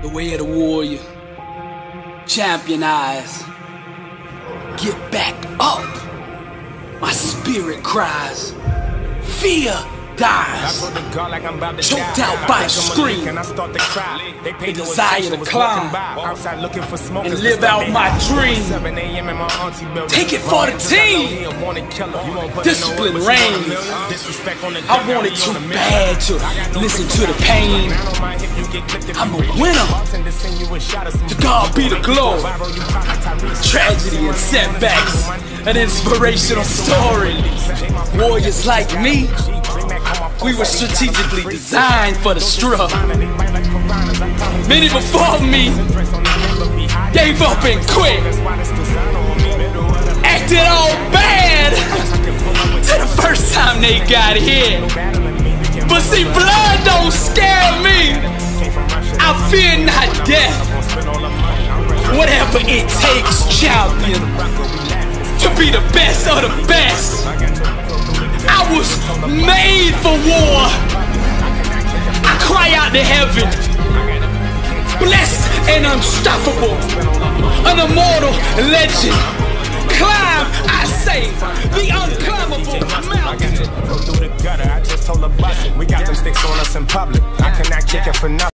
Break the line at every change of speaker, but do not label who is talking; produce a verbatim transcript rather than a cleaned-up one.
The way of the warrior. Champion eyes. Get back up. My spirit cries. Fear dies. Choked out by a scream. The desire to climb and live out my dream. Take it for the team. Discipline reigns. I wanted too bad to listen to the pain. I'm a winner. To God be the glory. Tragedy and setbacks, an inspirational story. Warriors like me, we were strategically designed for the struggle. Many before me gave up and quit, acted all bad till the first time they got hit. But see, blood don't scare me. I fear not death. Whatever it takes, champion, to be the best of the best. I was made for war. I cry out to heaven, blessed and unstoppable, an immortal legend. Climb, I